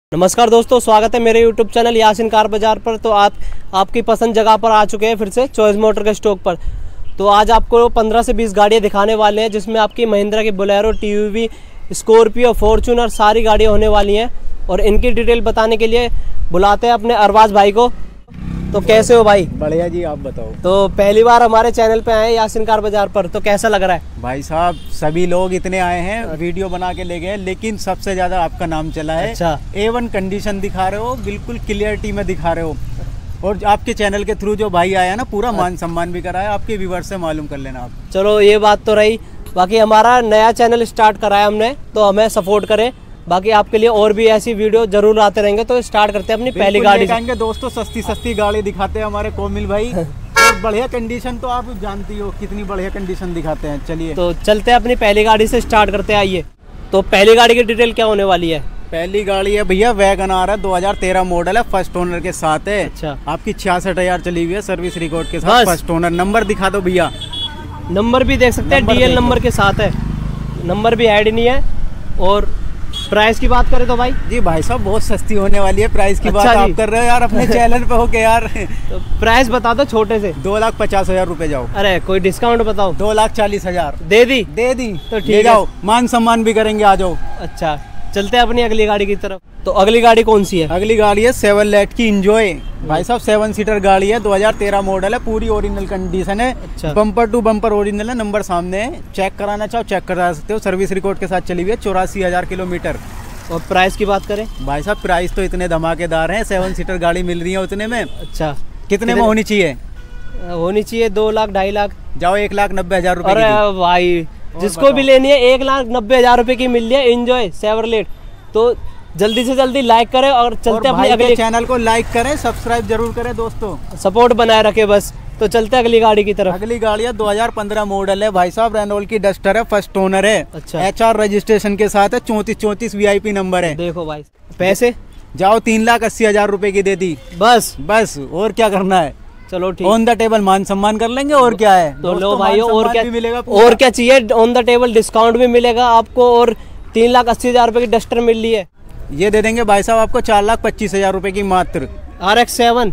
नमस्कार दोस्तों, स्वागत है मेरे YouTube चैनल यासिन कार बाजार पर। तो आपकी पसंद जगह पर आ चुके हैं फिर से चॉइस मोटर के स्टॉक पर। तो आज आपको 15 से 20 गाड़ियां दिखाने वाले हैं, जिसमें आपकी महिंद्रा की बोलेरो, TUV, स्कॉर्पियो, फॉर्च्यूनर सारी गाड़ियां होने वाली हैं। और इनकी डिटेल बताने के लिए बुलाते हैं अपने अरबाज भाई को। तो कैसे हो भाई? बढ़िया जी, आप बताओ। तो पहली बार हमारे चैनल पे आए यासिन कार बाजार पर, तो कैसा लग रहा है? भाई साहब, सभी लोग इतने आए हैं, वीडियो बना के ले गए, लेकिन सबसे ज्यादा आपका नाम चला है। अच्छा। A1 कंडीशन दिखा रहे हो, बिल्कुल क्लियरिटी में दिखा रहे हो। और आपके चैनल के थ्रू जो भाई आया ना, पूरा मान सम्मान भी कराया। आपके व्यूअर्स से मालूम कर लेना आप। चलो ये बात तो रही। बाकी हमारा नया चैनल स्टार्ट कराया हमने, तो हमें सपोर्ट करें। बाकी आपके लिए और भी ऐसी वीडियो जरूर आते रहेंगे। तो स्टार्ट करते हैं अपनी पहली गाड़ी से। दोस्तों, सस्ती गाड़ी दिखाते हैं हमारे कोमिल भाई। और बढ़िया कंडीशन तो आप जानती हो कितनी बढ़िया कंडीशन दिखाते हैं। चलिए तो चलते हैं अपनी पहली गाड़ी से, स्टार्ट करते हैं। आइए, तो पहली गाड़ी की डिटेल क्या होने वाली है? पहली गाड़ी है भैया वैगनआर है, 2013 मॉडल है, फर्स्ट ओनर के साथ है। अच्छा। आपकी 66,000 चली हुई है, सर्विस रिकॉर्ड के साथ, फर्स्ट ओनर। नंबर दिखा दो भैया। नंबर भी देख सकते हैं, DL नंबर के साथ है। नंबर भी ऐड नहीं है। और प्राइस की बात करें तो भाई जी, भाई साहब बहुत सस्ती होने वाली है। प्राइस की बात आप कर रहे हो यार, अपने चैनल पे हो के यार। तो प्राइस बता दो छोटे से। 2,50,000 रुपए जाओ। अरे कोई डिस्काउंट बताओ। 2,40,000 दे दी तो ठीक है, जाओ, मान सम्मान भी करेंगे, आ जाओ। अच्छा, चलते हैं अपनी अगली गाड़ी की तरफ। तो अगली गाड़ी कौन सी है? अगली गाड़ी है सेवरलेट की इंजॉय। भाई साहब 7 सीटर गाड़ी है, 2013 मॉडल है, पूरी ओरिजिनल कंडीशन है। अच्छा। बम्पर टू बम्पर ओरिजिनल है, नंबर सामने है। चेक कराना चाहो चेक करा सकते हो। सर्विस रिकॉर्ड के साथ चली हुई है, 84,000 किलोमीटर। और प्राइस की बात करें? भाई साहब प्राइस तो इतने धमाकेदार हैं, 7 सीटर गाड़ी मिल रही है उतने में। अच्छा, कितने में होनी चाहिए? होनी चाहिए 2 लाख 2.5 लाख। जाओ 1,90,000 रुपए। अरे भाई, जिसको भी लेनी है 1,90,000 रुपए की मिल रही है इंजॉय सेवरलेट। तो जल्दी से जल्दी लाइक करें और चलते अपने अगले चैनल को लाइक करें, सब्सक्राइब जरूर करें दोस्तों, सपोर्ट बनाए रखे बस। तो चलते अगली गाड़ी की तरफ। अगली गाड़ी है 2015 मॉडल है भाई साहब, रेनॉल्ट की डस्टर है, फर्स्ट ओनर है। अच्छा। HR रजिस्ट्रेशन के साथ है, 3434 VIP नंबर है। देखो भाई, पैसे जाओ 3,80,000 रुपए की दे दी। बस और क्या करना है? चलो ठीक, ऑन द टेबल मान सम्मान कर लेंगे। और क्या है? तो लो भाई, और क्या मिलेगा? और क्या चाहिए? ऑन द टेबल डिस्काउंट भी मिलेगा आपको। और 3,80,000 रुपए की डस्टर मिल रही है। ये दे देंगे भाई साहब आपको 4,25,000 रुपए की मात्र। RX-7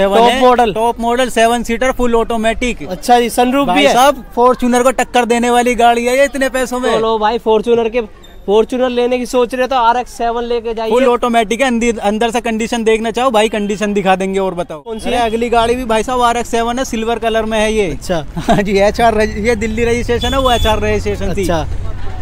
top model 7 seater full automatic. अच्छा जी, सनरूफ भी है। सब फॉर्च्यूनर को टक्कर देने वाली गाड़ी है ये इतने पैसों में। चलो भाई, फॉर्च्यूनर लेने की सोच रहे तो RX-7 लेके जाइए। फुल ऑटोमेटिक है, अंदर से कंडीशन देखना चाहो भाई, कंडीशन दिखा देंगे। और बताओ कौन सी है? अगली गाड़ी भी भाई साहब RX-7 है, सिल्वर कलर में है ये। अच्छा। हाँ जी, ये दिल्ली रजिस्ट्रेशन है, वो HR रजिस्ट्रेशन थी। अच्छा।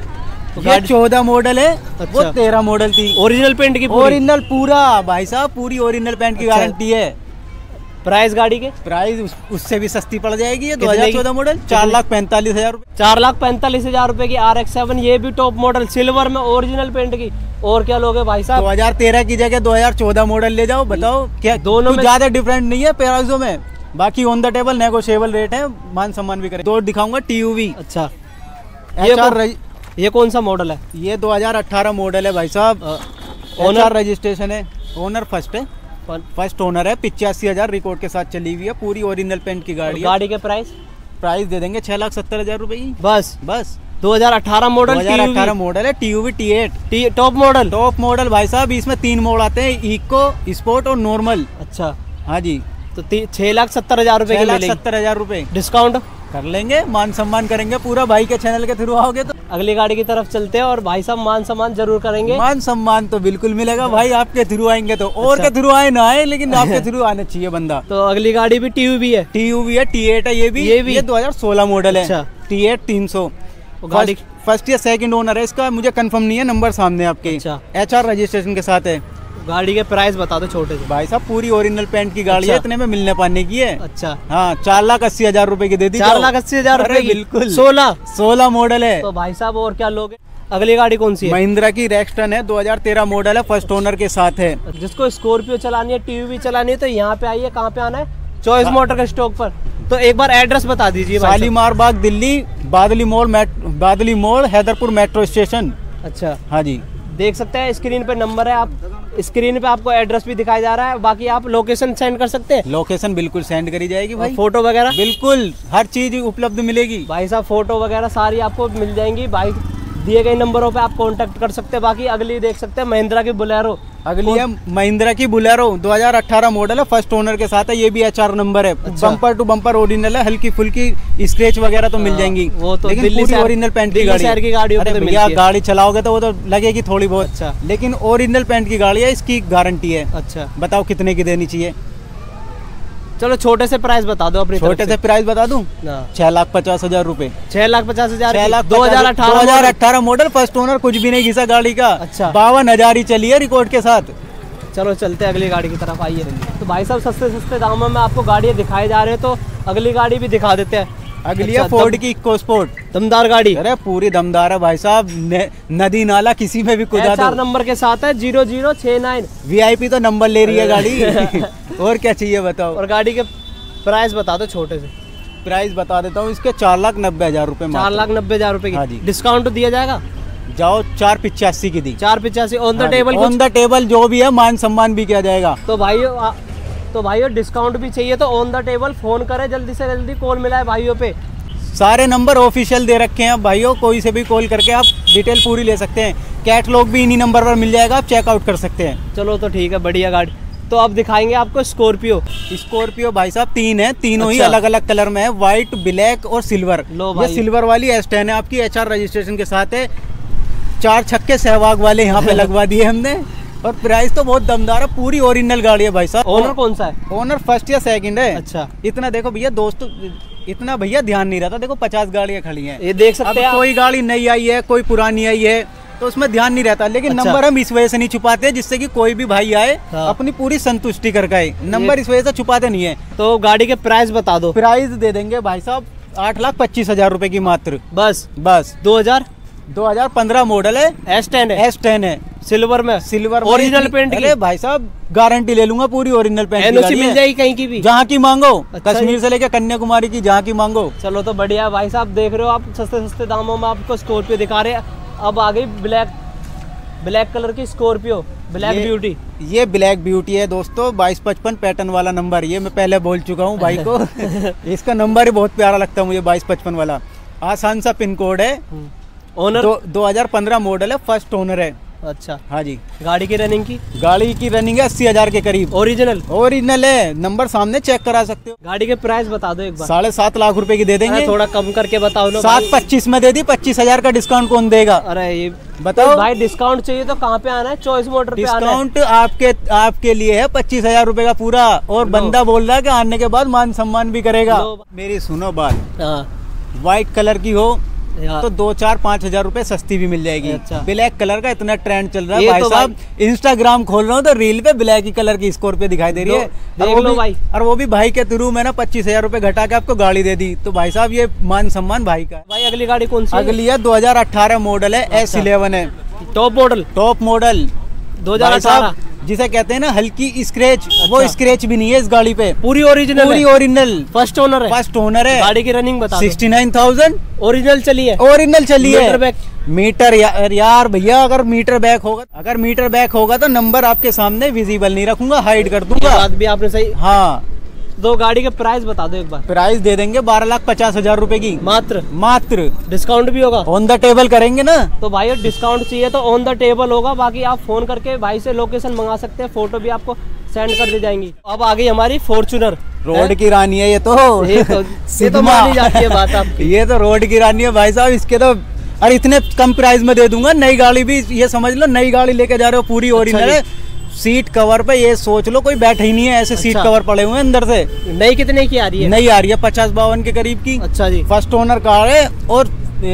ये 14 मॉडल है। अच्छा। वो 13 मॉडल थी। ओरिजिनल पेंट की ओरिजिनल पूरा भाई साहब, पूरी ओरिजिनल पेंट की गारंटी है। प्राइस गाड़ी के? प्राइस उससे भी सस्ती पड़ जाएगी। ये 2014 मॉडल 4,45,000 रुपए। 4,45,000 रुपए की RX-7, ये भी टॉप मॉडल सिल्वर में ओरिजिनल पेंट की। और क्या लोगे भाई साहब? 2013 की जगह 2014 मॉडल ले जाओ। बताओ क्या दोनों में ज्यादा डिफरेंट नहीं है प्राइसों में। बाकी on the table negotiable rate है, मान सम्मान भी करें। दो दिखाऊंगा TUV। अच्छा, ये कौन सा मॉडल है? ये 2018 मॉडल है भाई साहब। ओनर रजिस्ट्रेशन है, ओनर फर्स्ट ओनर है, 85,000 रिकॉर्ड के साथ चली हुई है, पूरी ओरिजिनल पेंट की गाड़ी है। गाड़ी के प्राइस दे देंगे 6,70,000 रुपए की। बस 2018 मॉडल है, TUV T8 टॉप मॉडल भाई साहब। इसमें 3 मोड आते हैं, इको, स्पोर्ट और नॉर्मल। अच्छा। हाँ जी। तो 6,70,000 रुपए की मिलेगी। 6,70,000 रुपए डिस्काउंट कर लेंगे, मान सम्मान करेंगे पूरा। भाई के चैनल के थ्रू आओगे तो अगली गाड़ी की तरफ चलते हैं। और भाई साहब मान सम्मान जरूर करेंगे। मान सम्मान तो बिल्कुल मिलेगा भाई, आपके थ्रू आएंगे तो। और के थ्रू आए ना आए, लेकिन आपके थ्रू आना चाहिए बंदा। तो अगली गाड़ी भी TUV है। T8 है ये भी 2016 मॉडल है। अच्छा। T8 300 गाड़ी फर्स्ट या सेकंड ओनर है इसका, मुझे कंफर्म नहीं है, नंबर सामने आपके। अच्छा। HR रजिस्ट्रेशन के साथ है। गाड़ी के प्राइस बता दो छोटे से। भाई साहब पूरी ओरिजिनल पेंट की गाड़ी है, इतने में मिलने पाने की है। अच्छा। हाँ, 4,80,000 रुपए की दे दी। 4,80,000 रुपए बिल्कुल। 16 मॉडल है। तो भाई साहब और क्या लोगे? अगली गाड़ी कौन सी है? महिंद्रा की रेक्सटन है, 2013 मॉडल है, फर्स्ट ओनर के साथ है। जिसको स्कॉर्पियो चलानी है, TUV चलानी है, तो यहाँ पे आइए। कहाँ पे आना है? चॉइस मोटर के स्टॉक पर। तो एक बार एड्रेस बता दीजिए। शालीमार बाग दिल्ली, बादली मोड़ हैदरपुर मेट्रो स्टेशन। अच्छा। हाँ जी, देख सकते हैं स्क्रीन पे नंबर है, आप स्क्रीन पे आपको एड्रेस भी दिखाया जा रहा है। बाकी आप लोकेशन सेंड कर सकते हैं। लोकेशन बिल्कुल सेंड करी जाएगी भाई। फोटो वगैरह बिल्कुल हर चीज उपलब्ध मिलेगी भाई साहब। फोटो वगैरह सारी आपको मिल जाएंगी। भाई दिए गए नंबरों पे आप कांटेक्ट कर सकते हैं। बाकी अगली देख सकते हैं महिंद्रा की बोलेरो, अगली है महिंद्रा की बोलेरो 2018 मॉडल है, फर्स्ट ओनर के साथ है। ये भी HR नंबर है। अच्छा। बम्पर टू बम्पर ओरिजिनल है, हल्की फुल्की स्क्रैच वगैरह तो मिल जाएंगी, वो तो लेकिन दिल्ली पूरी शहर- ओरिजिनल पेंट की दिल्ली गाड़ी शहर की गाड़ियों पे अरे तो भैया मिलती है। गाड़ी चलाओगे तो वो तो लगेगी थोड़ी बहुत, अच्छा। लेकिन ओरिजिनल पेंट की गाड़ी है, इसकी गारंटी है। अच्छा, बताओ कितने की देनी चाहिए? चलो छोटे से प्राइस बता दो अपनी छोटे से प्राइस बता दूं, ना 6,50,000 रूपए। 6,50,000 2018 2018 मॉडल, फर्स्ट ओनर, कुछ भी नहीं घिसा गाड़ी का। अच्छा। 52,000 ही चली है रिकॉर्ड के साथ। चलो चलते हैं अगली गाड़ी की तरफ, आइए। तो भाई साहब सस्ते सस्ते दामों में आपको गाड़ियाँ दिखाए जा रहे हैं, तो अगली गाड़ी भी दिखा देते हैं। अगली अच्छा, है फोर्ड की इको स्पोर्ट, दमदार गाड़ी, अरे पूरी दमदार है भाई साहब, नदी नाला किसी में भी कुदा HR दो। नंबर के साथ है 0069। VIP तो नंबर ले रही है गाड़ी। और क्या चाहिए बताओ? और गाड़ी के प्राइस बता दो छोटे से। प्राइस बता देता हूँ, इसके 4,90,000 रूपए। 4,90,000 रुपए हाँ की जी। डिस्काउंट तो दिया जाएगा? जाओ 4,85 की दी। 4,85 on the table. On the table जो भी है मान सम्मान भी किया जाएगा। तो भाइयों डिस्काउंट भी चाहिए तो ऑन द टेबल फोन करें, जल्दी से जल्दी कॉल मिलाए भाइयों पे। सारे नंबर ऑफिशियल दे रखे हैं भाइयों, कोई से भी कॉल करके आप डिटेल पूरी ले सकते हैं। कैटलॉग भी इन्हीं नंबर पर मिल जाएगा, आप चेकआउट कर सकते हैं। चलो तो ठीक है, बढ़िया गाड़ी। तो अब दिखाएंगे आपको स्कॉर्पियो। स्कॉर्पियो भाई साहब 3 है, तीनों ही अच्छा। अलग अलग कलर में है, व्हाइट, ब्लैक और सिल्वर। लो ये भाई। सिल्वर वाली S10 है आपकी, HR रजिस्ट्रेशन के साथ है। 4 छक्के सहवाग वाले यहाँ पे लगवा दिए हमने, और प्राइस तो बहुत दमदार है, पूरी ओरिजिनल गाड़ी है भाई साहब। ओनर कौन सा है? ओनर फर्स्ट या सेकंड है। अच्छा। इतना देखो भैया दोस्तों, इतना भैया ध्यान नहीं रहता। देखो 50 गाड़ियाँ खड़ी हैं, ये देख अब सकते हैं कोई गाड़ी नई आई है, कोई पुरानी आई है, तो उसमें ध्यान नहीं रहता। लेकिन अच्छा। नंबर हम इस वजह से नहीं छुपाते हैं, जिससे कि कोई भी भाई आए हाँ। अपनी पूरी संतुष्टि करके आए। नंबर इस वजह से छुपाते नहीं है। तो गाड़ी के प्राइस बता दो। प्राइस दे देंगे भाई साहब 8,25,000 रूपए की मात्र। बस 2015 मॉडल है, S10 है, S10 है, सिल्वर में, सिल्वर ओरिजिनल पेंट की। अरे भाई साहब गारंटी ले लूंगा, पूरी ओरिजिनल पेंट की NOC गाड़ी मिल है। जाएगी कहीं की भी, जहाँ की मांगो, अच्छा कश्मीर से लेकर कन्याकुमारी की, जहाँ की मांगो। चलो तो बढ़िया है भाई साहब। देख रहे हो आप सस्ते सस्ते दामों में आपको स्कॉर्पियो दिखा रहे हैं। अब आ गई ब्लैक कलर की स्कॉर्पियो, ब्लैक ब्यूटी। ये ब्लैक ब्यूटी है दोस्तों, 2255 पैटर्न वाला नंबर। ये मैं पहले बोल चुका हूँ भाई को। इसका नंबर ही बहुत प्यारा लगता है मुझे, 2255 वाला। आसान सा पिन कोड है। ओनर 2015 मॉडल है, फर्स्ट ओनर है। अच्छा। हाँ जी। गाड़ी की रनिंग की? गाड़ी की रनिंग है 80,000 के करीब। ओरिजिनल ओरिजिनल है, नंबर सामने चेक करा सकते हो। गाड़ी के प्राइस बता दो एक बार। 7.5 लाख रुपए की दे देंगे। अरे थोड़ा कम करके बताओ ना। 7,25 में दे दी, 25,000 का डिस्काउंट कौन देगा? अरे ये बताओ तो भाई डिस्काउंट चाहिए तो कहाँ पे आना है? चॉइस मोटर पे आना है। डिस्काउंट आपके लिए है 25,000 रूपए का पूरा। और बंदा बोल रहा है कि आने के बाद मान सम्मान भी करेगा। मेरी सुनो बात, हाँ व्हाइट कलर की हो यार। तो 2-4-5 हजार सस्ती भी मिल जाएगी। अच्छा। ब्लैक कलर का इतना ट्रेंड चल रहा है ये भाई तो साहब, इंस्टाग्राम खोल रहा हूँ तो रील पे ब्लैक ही कलर की स्कॉर्पियो दिखाई दे रही है। देख लो भाई। और वो भी भाई के थ्रू मैंने 25,000 रूपए घटा के आपको गाड़ी दे दी, तो भाई साहब ये मान सम्मान भाई का है। भाई अगली गाड़ी कौन सी है? अगली है 2018 मॉडल है, S11 है, टॉप मॉडल टॉप मॉडल 2018, जिसे कहते हैं ना हल्की स्क्रैच। वो स्क्रैच भी नहीं है इस गाड़ी पे, पूरी ओरिजिनल, पूरी ओरिजिनल, फर्स्ट ओनर है। फर्स्ट ओनर है। गाड़ी की रनिंग बता दो। 69,000 ओरिजिनल चली है। ओरिजिनल चली है। Metre back? मीटर यार भैया, अगर मीटर बैक होगा तो नंबर आपके सामने विजिबल नहीं रखूंगा, हाइड कर ये दूंगा। बात भी आपने सही। हाँ, दो गाड़ी के प्राइस बता दो एक बार। प्राइस दे देंगे 12,50,000 रूपए की मात्र। डिस्काउंट भी होगा? ऑन द टेबल करेंगे ना। तो भाई डिस्काउंट चाहिए तो ऑन द टेबल होगा। बाकी आप फोन करके भाई से लोकेशन मंगा सकते हैं, फोटो भी आपको सेंड कर दी जाएंगी। अब आ गई हमारी फॉर्च्यूनर, रोड की रानी है ये तो। ये तो मानी जाती है बात आपकी। ये तो रोड की रानी है भाई साहब। इसके तो अरे इतने कम प्राइस में दे दूंगा। नई गाड़ी भी, ये समझ लो नई गाड़ी लेके जा रहे हो, पूरी ओरिजिनल है। सीट कवर पे ये सोच लो कोई बैठा ही नहीं है, ऐसे सीट कवर पड़े हुए हैं अंदर से। नई कितने की आ रही है? नई आ रही है 50-52 के करीब की। अच्छा जी। फर्स्ट ओनर कार है और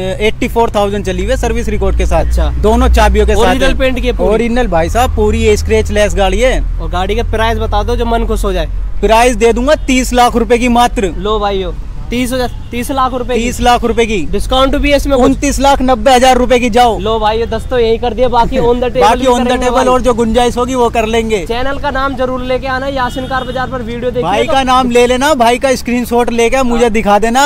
84,000 चली हुई है सर्विस रिकॉर्ड के साथ। अच्छा। दोनों चाबियों के साथ। ओरिजिनल पेंट की है पूरी? ओरिजिनल भाई साहब, पूरी स्क्रैच लेस गाड़ी है। और गाड़ी के प्राइस बता दो जो मन खुश हो जाए। प्राइस दे दूंगा 30 लाख रुपए की मात्र। लो भाइयों 30 लाख रुपए। 30 लाख रुपए की। डिस्काउंट भी है इसमें? 29,90,000 रुपए की। जाओ लो भाई 10 तो यही कर दिया, बाकी ऑन द टेबल। बाकी ऑन द टेबल और जो गुंजाइश होगी वो कर लेंगे। चैनल का नाम जरूर लेके आना, यासिन कार बाजार पर वीडियो देखिए। भाई का नाम ले लेना, भाई का स्क्रीनशॉट लेके मुझे दिखा देना,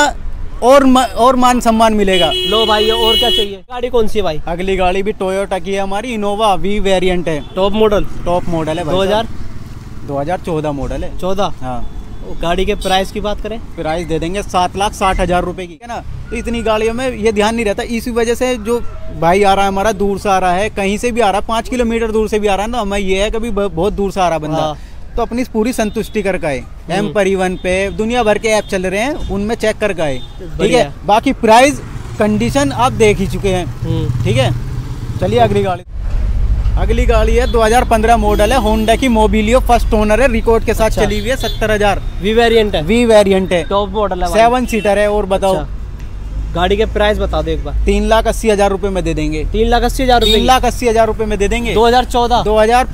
और मान सम्मान मिलेगा। लो भाई और क्या चाहिए? गाड़ी कौन सी है भाई? अगली गाड़ी भी टोयोटा की है हमारी, इनोवा V वेरिएंट है। Top model? टॉप मॉडल है भाई। 2014 मॉडल है। 14। हाँ। गाड़ी के प्राइस की बात करें, प्राइस दे देंगे 7,60,000 रुपए की, है ना। तो इतनी गाड़ियों में ये ध्यान नहीं रहता, इसी वजह से जो भाई आ रहा है हमारा दूर से आ रहा है, कहीं से भी आ रहा है, 5 किलोमीटर दूर से भी आ रहा है ना, हमें ये है कभी बहुत दूर से आ रहा बंदा, हाँ। तो अपनी पूरी संतुष्टि करके आए। एम परिवहन पे दुनिया भर के ऐप चल रहे हैं, उनमें चेक करके आए, ठीक है। बाकी प्राइस कंडीशन आप देख ही चुके हैं, ठीक है। चलिए अगली गाड़ी है 2015 मॉडल है, होंडा की मोबिलियो, फर्स्ट ओनर है, रिकॉर्ड के साथ चली हुई है, 70,000। वी वेरिएंट है, टॉप मॉडल है, 7 सीटर है। और बताओ गाड़ी के प्राइस बता दो एक बार। 3,80,000 रुपए में दे देंगे। 3,80,000 3,80,000 रुपए में दे देंगे। 2014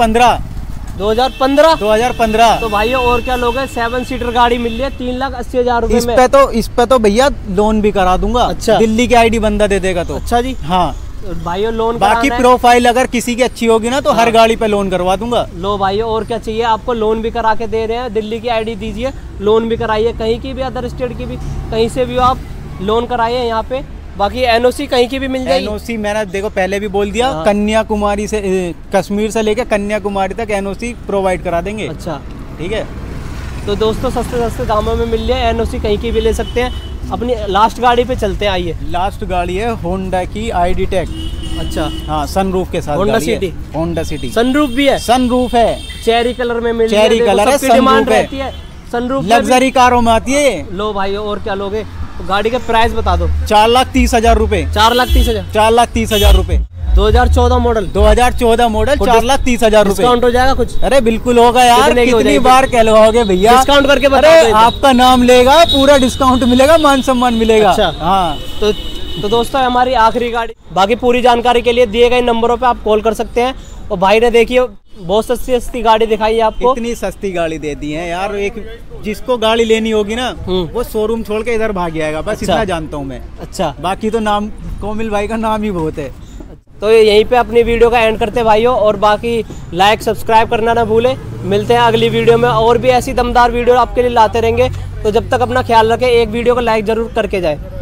2015 तो भाई और क्या लोगे, 7 सीटर गाड़ी मिल रही है 3,80,000 रुपए में। इस पे तो भैया लोन भी करा दूंगा। अच्छा, दिल्ली की आईडी बंदा दे देगा तो। अच्छा जी, हाँ भाइयों लोन बाकी प्रोफाइल अगर किसी की अच्छी होगी ना तो हर गाड़ी पे लोन करवा दूंगा। लो भाई और क्या चाहिए आपको, लोन भी करा के दे रहे हैं, दिल्ली की आईडी दीजिए, लोन भी कराइए, कहीं की भी, अदर स्टेट की भी, कहीं से भी आप लोन कराइए यहाँ पे। बाकी एनओसी कहीं की भी मिल जाएगी। एनओसी मैंने देखो पहले भी बोल दिया, कन्याकुमारी से, कश्मीर से लेकर कन्याकुमारी तक एनओसी प्रोवाइड करा देंगे। अच्छा ठीक है, तो दोस्तों सस्ते दामों में मिल जाए, एनओसी कहीं की भी ले सकते हैं। अपनी लास्ट गाड़ी पे चलते हैं, आइए। लास्ट गाड़ी है होंडा की ID टेक। अच्छा हाँ, सनरूफ के साथ Honda City. Honda City sunroof भी है, सनरूफ है, चेरी कलर में मिल चेरी कलर है, डिमांड रहती है सनरूफ, लग्जरी कारों में आती है। लो भाई और क्या लोगे, तो गाड़ी का प्राइस बता दो। 4,30,000 रुपए। 4,30,000 4,30,000 रुपए। 2014 मॉडल 4,30,000 रुपए। डिस्काउंट हो जाएगा कुछ? अरे बिल्कुल होगा यार, कितनी बार कहलवाओगे भैया, डिस्काउंट करके बता अरे आपका नाम लेगा, पूरा डिस्काउंट मिलेगा, मान सम्मान मिलेगा। अच्छा हाँ, तो दोस्तों हमारी आखिरी गाड़ी, बाकी पूरी जानकारी के लिए दिए गए नंबरों पे आप कॉल कर सकते हैं। और भाई ने देखिए बहुत सस्ती गाड़ी दिखाई है आपको, इतनी सस्ती गाड़ी दे दी है यार। एक जिसको गाड़ी लेनी होगी ना वो शोरूम छोड़ के इधर भाग जाएगा, बस इतना जानता हूँ मैं। अच्छा, बाकी तो नाम कोमिल भाई का नाम ही बहुत है। तो यहीं पे अपनी वीडियो का एंड करते हैं भाइयों, और बाकी लाइक सब्सक्राइब करना ना भूले। मिलते हैं अगली वीडियो में, और भी ऐसी दमदार वीडियो आपके लिए लाते रहेंगे। तो जब तक अपना ख्याल रखें, एक वीडियो को लाइक जरूर करके जाए।